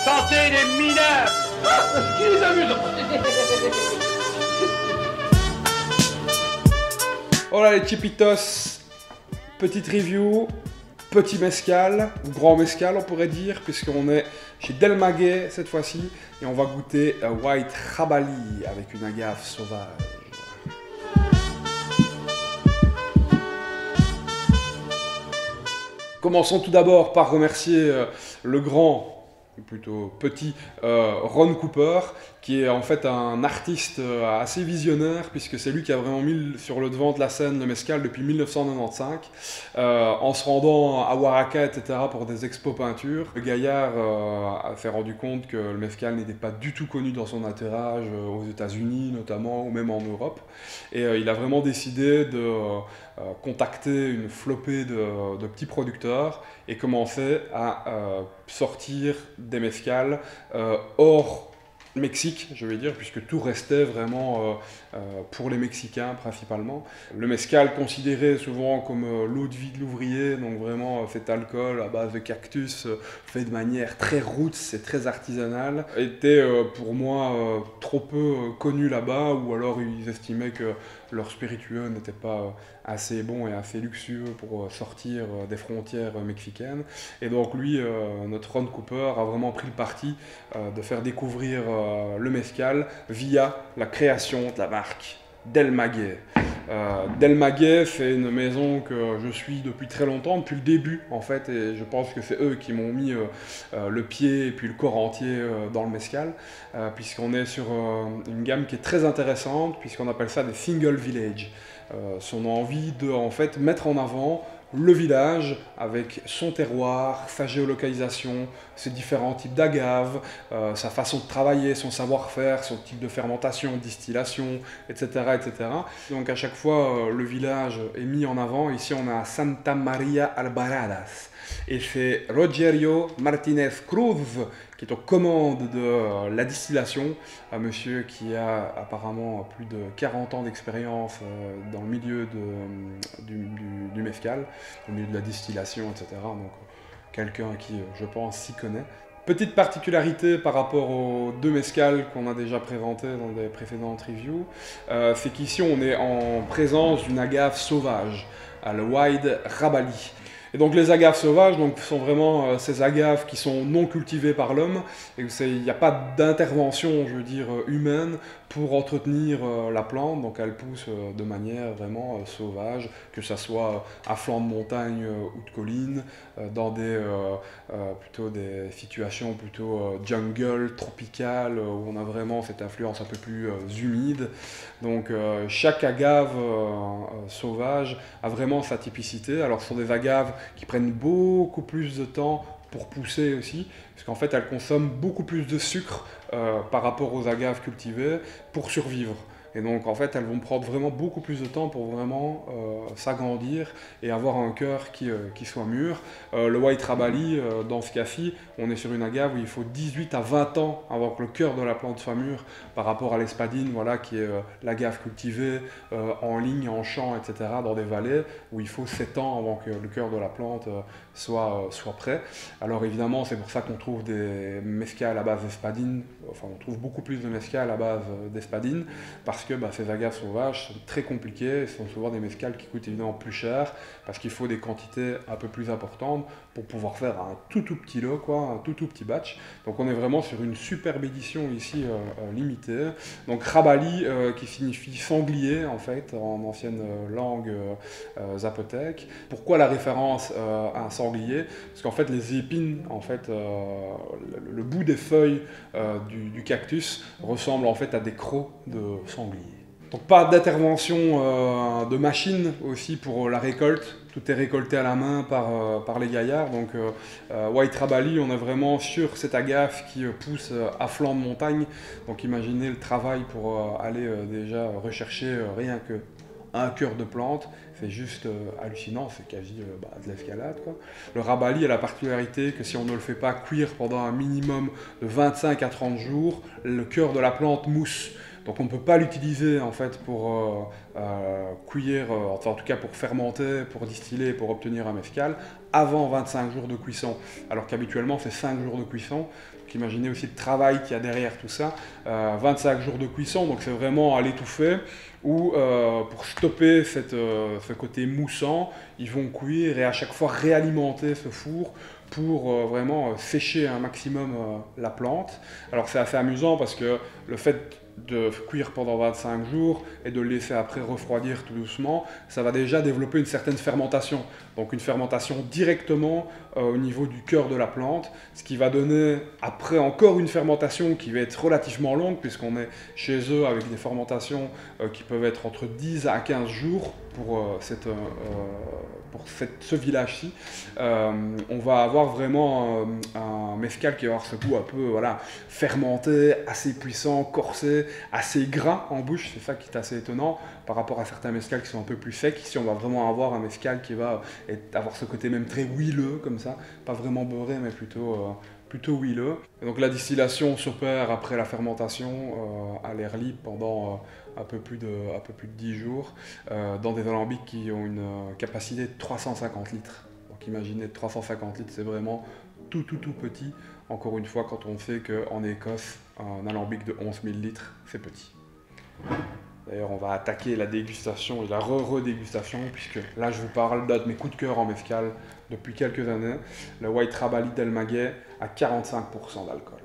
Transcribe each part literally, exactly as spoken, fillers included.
Santé des mineurs. Ah, qui les amuse. Voilà les chipitos, petite review, petit mescal, ou grand mescal on pourrait dire, puisqu'on est chez Del Maguey cette fois-ci, et on va goûter un White Rabali avec une agave sauvage. Commençons tout d'abord par remercier euh, le grand, plutôt petit, euh, Ron Cooper, qui est en fait un artiste euh, assez visionnaire, puisque c'est lui qui a vraiment mis sur le devant de la scène le mezcal depuis mille neuf cent quatre-vingt-quinze, euh, en se rendant à Oaxaca, et cetera, pour des expos peintures. Le gaillard euh, s'est rendu compte que le mezcal n'était pas du tout connu dans son entourage, euh, aux États-Unis notamment, ou même en Europe. Et euh, il a vraiment décidé de euh, contacter une flopée de, de petits producteurs et commencer à euh, sortir des mezcals euh, hors Mexique, je vais dire, puisque tout restait vraiment euh, euh, pour les Mexicains principalement. Le mezcal, considéré souvent comme euh, l'eau de vie de l'ouvrier, donc vraiment euh, cet alcool à base de cactus, euh, fait de manière très roots et très artisanale, était euh, pour moi euh, trop peu euh, connu là-bas, ou alors ils estimaient que leur spiritueux n'était pas euh, assez bon et assez luxueux pour euh, sortir euh, des frontières euh, mexicaines. Et donc lui, euh, notre Ron Cooper, a vraiment pris le parti euh, de faire découvrir euh, le mezcal via la création de la marque Del Maguey. Euh, Del Maguey, c'est une maison que je suis depuis très longtemps, depuis le début en fait, et je pense que c'est eux qui m'ont mis euh, euh, le pied et puis le corps entier euh, dans le mezcal, euh, puisqu'on est sur euh, une gamme qui est très intéressante, puisqu'on appelle ça des single village. Euh, on a envie de en fait mettre en avant le village avec son terroir, sa géolocalisation, ses différents types d'agaves, euh, sa façon de travailler, son savoir-faire, son type de fermentation, distillation, et cetera, et cetera. Donc à chaque fois, euh, le village est mis en avant. Ici, on a Santa Maria Alvaradas. Et c'est Rogerio Martinez Cruz qui est aux commandes de euh, la distillation, un monsieur qui a apparemment plus de quarante ans d'expérience euh, dans le milieu de, du, du, du mezcal, au milieu de la distillation, et cetera. Donc quelqu'un qui, je pense, s'y connaît. Petite particularité par rapport aux deux mezcals qu'on a déjà présentés dans des précédentes reviews, euh, c'est qu'ici on est en présence d'une agave sauvage, le White Rabali. Et donc les agaves sauvages donc, sont vraiment euh, ces agaves qui sont non cultivées par l'homme, et il n'y a pas d'intervention, je veux dire, humaine pour entretenir euh, la plante, donc elle pousse euh, de manière vraiment euh, sauvage, que ce soit à flanc de montagne euh, ou de colline, euh, dans des, euh, euh, plutôt des situations plutôt euh, jungle, tropicales, euh, où on a vraiment cette influence un peu plus euh, humide. Donc euh, chaque agave euh, euh, sauvage a vraiment sa typicité. Alors ce sont des agaves qui prennent beaucoup plus de temps pour pousser aussi, parce qu'en fait elles consomment beaucoup plus de sucre euh, par rapport aux agaves cultivées pour survivre. Et donc en fait elles vont prendre vraiment beaucoup plus de temps pour vraiment euh, s'agrandir et avoir un cœur qui, euh, qui soit mûr. Euh, le White Rabali, euh, dans ce cas-ci, on est sur une agave où il faut dix-huit à vingt ans avant que le cœur de la plante soit mûr, par rapport à l'espadine, voilà, qui est euh, l'agave cultivée euh, en ligne, en champ, et cetera, dans des vallées, où il faut sept ans avant que le cœur de la plante euh, soit, euh, soit prêt. Alors évidemment, c'est pour ça qu'on trouve des mezcals à base d'espadine, enfin on trouve beaucoup plus de mezcal à base d'espadine, parce que bah, ces agaves sauvages sont très compliquées, ce sont souvent des mezcals qui coûtent évidemment plus cher, parce qu'il faut des quantités un peu plus importantes pour pouvoir faire un tout tout petit lot, quoi, un tout tout petit batch. Donc on est vraiment sur une superbe édition ici euh, euh, limitée. Donc Rabali, euh, qui signifie sanglier en fait, en ancienne euh, langue euh, euh, zapotèque. Pourquoi la référence euh, à un sanglier? Parce qu'en fait les épines, en fait, euh, le, le bout des feuilles euh, du, du cactus ressemble en fait à des crocs de sanglier. Donc pas d'intervention euh, de machine aussi pour la récolte, tout est récolté à la main par, euh, par les gaillards. Donc euh, euh, White Rabali, on est vraiment sur cette agave qui euh, pousse euh, à flanc de montagne. Donc imaginez le travail pour euh, aller euh, déjà rechercher euh, rien que un cœur de plante, c'est juste euh, hallucinant, c'est quasi euh, bah, de l'escalade, quoi. Le Rabali a la particularité que si on ne le fait pas cuire pendant un minimum de vingt-cinq à trente jours, le cœur de la plante mousse. Donc on ne peut pas l'utiliser en fait pour euh, euh, cuire, euh, enfin en tout cas pour fermenter, pour distiller, pour obtenir un mezcal avant vingt-cinq jours de cuisson. Alors qu'habituellement c'est cinq jours de cuisson. Donc imaginez aussi le travail qu'il y a derrière tout ça. Euh, vingt-cinq jours de cuisson, donc c'est vraiment à l'étouffer. Ou euh, pour stopper cette, euh, ce côté moussant, ils vont cuire et à chaque fois réalimenter ce four pour euh, vraiment euh, sécher un maximum euh, la plante. Alors c'est assez amusant parce que le fait de cuire pendant vingt-cinq jours et de le laisser après refroidir tout doucement, ça va déjà développer une certaine fermentation. Donc une fermentation directement euh, au niveau du cœur de la plante, ce qui va donner après encore une fermentation qui va être relativement longue puisqu'on est chez eux avec des fermentations euh, qui peuvent être entre dix à quinze jours pour, euh, cette, euh, pour cette, ce village-ci. Euh, on va avoir vraiment euh, un mezcal qui va avoir ce goût un peu voilà, fermenté, assez puissant, corsé, assez gras en bouche, c'est ça qui est assez étonnant par rapport à certains mezcals qui sont un peu plus secs. Ici on va vraiment avoir un mezcal qui va être, avoir ce côté même très huileux comme ça, pas vraiment beurré mais plutôt, euh, plutôt huileux. Et donc la distillation s'opère après la fermentation euh, à l'air libre pendant euh, un, peu plus de, un peu plus de dix jours euh, dans des alambics qui ont une euh, capacité de trois cent cinquante litres. Donc imaginez trois cent cinquante litres, c'est vraiment tout tout tout petit. Encore une fois, quand on sait qu'en Écosse, un alambic de onze mille litres, c'est petit. D'ailleurs, on va attaquer la dégustation et la re-redégustation, puisque là, je vous parle d'un de mes coups de cœur en mezcal depuis quelques années, le White Rabali del Maguey à quarante-cinq pour cent d'alcool.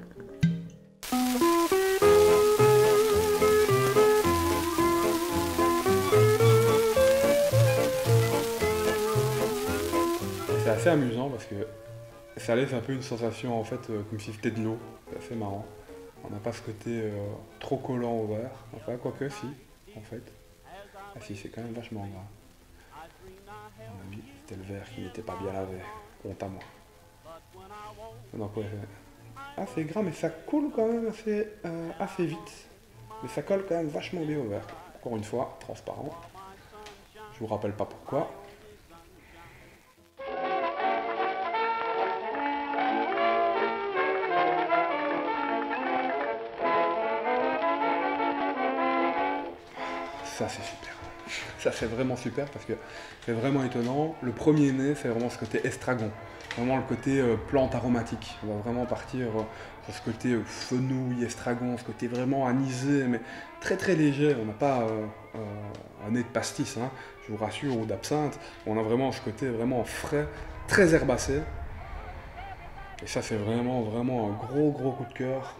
C'est assez amusant parce que ça laisse un peu une sensation en fait euh, comme si c'était de l'eau, c'est assez marrant. On n'a pas ce côté euh, trop collant au verre, enfin quoique si, en fait. Ah si, c'est quand même vachement gras. À mon avis, c'était le verre qui n'était pas bien lavé, honte à moi. Donc ouais, ah c'est gras mais ça coule quand même assez, euh, assez vite. Mais ça colle quand même vachement bien au verre. Encore une fois, transparent. Je vous rappelle pas pourquoi. Ça c'est super, ça c'est vraiment super parce que c'est vraiment étonnant. Le premier nez c'est vraiment ce côté estragon, vraiment le côté euh, plante aromatique. On va vraiment partir euh, sur ce côté euh, fenouil, estragon, ce côté vraiment anisé mais très très léger. On n'a pas euh, euh, un nez de pastis, hein, je vous rassure, ou d'absinthe. On a vraiment ce côté vraiment frais, très herbacé. Et ça c'est vraiment vraiment un gros gros coup de cœur.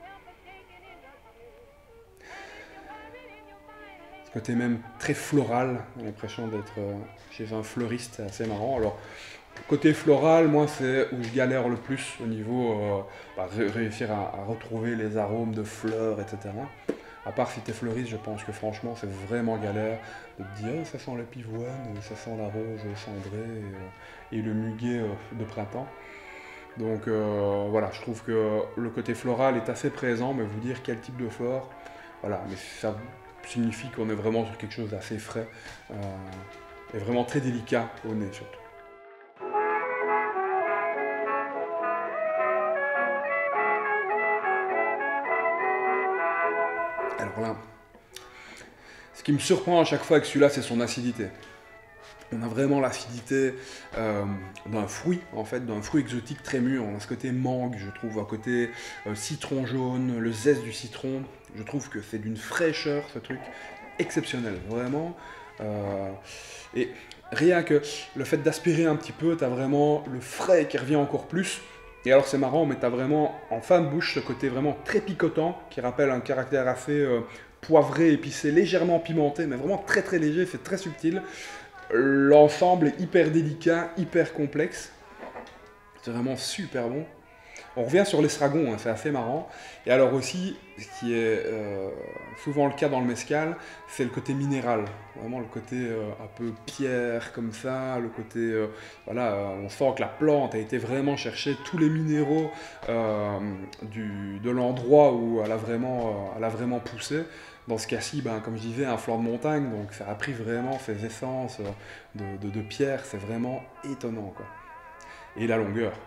Côté même très floral, j'ai l'impression d'être euh, chez un fleuriste, c'est assez marrant. Alors, côté floral, moi, c'est où je galère le plus au niveau euh, bah, ré réussir à, à retrouver les arômes de fleurs, et cetera. À part si t'es fleuriste, je pense que franchement, c'est vraiment galère de te dire oh, ça sent la pivoine, ça sent la rose cendrée et, euh, et le muguet euh, de printemps. Donc euh, voilà, je trouve que le côté floral est assez présent, mais vous dire quel type de fleur, voilà, mais ça signifie qu'on est vraiment sur quelque chose d'assez frais euh, et vraiment très délicat au nez surtout. Alors là, ce qui me surprend à chaque fois avec celui-là, c'est son acidité. On a vraiment l'acidité euh, d'un fruit, en fait, d'un fruit exotique très mûr. On a ce côté mangue, je trouve, un côté euh, citron jaune, le zeste du citron. Je trouve que c'est d'une fraîcheur, ce truc, exceptionnel, vraiment. Euh, et rien que le fait d'aspirer un petit peu, tu as vraiment le frais qui revient encore plus. Et alors c'est marrant, mais tu as vraiment en fin de bouche ce côté vraiment très picotant, qui rappelle un caractère assez euh, poivré, épicé, légèrement pimenté, mais vraiment très très léger, c'est très subtil. L'ensemble est hyper délicat, hyper complexe. C'est vraiment super bon. On revient sur l'estragon, hein, c'est assez marrant. Et alors aussi, ce qui est euh, souvent le cas dans le mezcal, c'est le côté minéral. Vraiment le côté euh, un peu pierre comme ça, le côté... Euh, voilà, euh, on sent que la plante a été vraiment chercher tous les minéraux euh, du, de l'endroit où elle a vraiment, euh, elle a vraiment poussé. Dans ce cas-ci, ben, comme je disais, un flanc de montagne, donc ça a pris vraiment ces essences de, de, de pierre, c'est vraiment étonnant, quoi. Et la longueur.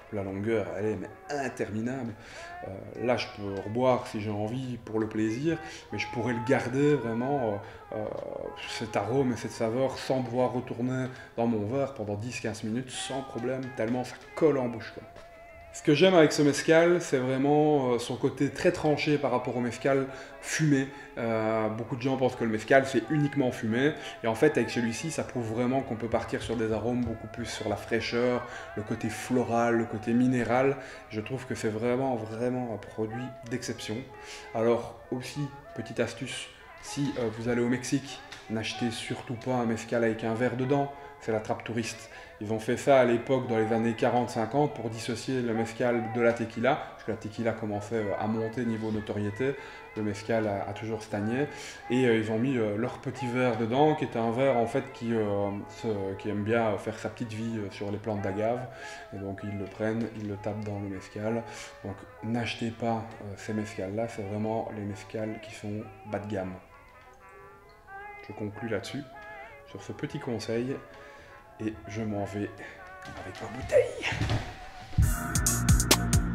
la longueur, elle est mais interminable. Euh, là, je peux reboire si j'ai envie pour le plaisir, mais je pourrais le garder vraiment, euh, euh, cet arôme et cette saveur, sans devoir retourner dans mon verre pendant dix à quinze minutes, sans problème, tellement ça colle en bouche, quoi. Ce que j'aime avec ce mezcal, c'est vraiment euh, son côté très tranché par rapport au mezcal fumé. Euh, beaucoup de gens pensent que le mezcal c'est uniquement fumé, et en fait avec celui-ci ça prouve vraiment qu'on peut partir sur des arômes beaucoup plus sur la fraîcheur, le côté floral, le côté minéral. Je trouve que c'est vraiment vraiment un produit d'exception. Alors aussi, petite astuce, si euh, vous allez au Mexique, n'achetez surtout pas un mezcal avec un verre dedans, c'est la trappe touriste. Ils ont fait ça à l'époque dans les années quarante cinquante pour dissocier le mezcal de la tequila, parce que la tequila commençait à monter niveau notoriété, le mezcal a, a toujours stagné, et euh, ils ont mis euh, leur petit verre dedans, qui est un verre en fait qui, euh, se, qui aime bien faire sa petite vie euh, sur les plantes d'agave, et donc ils le prennent, ils le tapent dans le mezcal. Donc n'achetez pas euh, ces mezcals là, c'est vraiment les mezcals qui sont bas de gamme. Je conclus là-dessus, sur ce petit conseil. Et je m'en vais avec ma bouteille.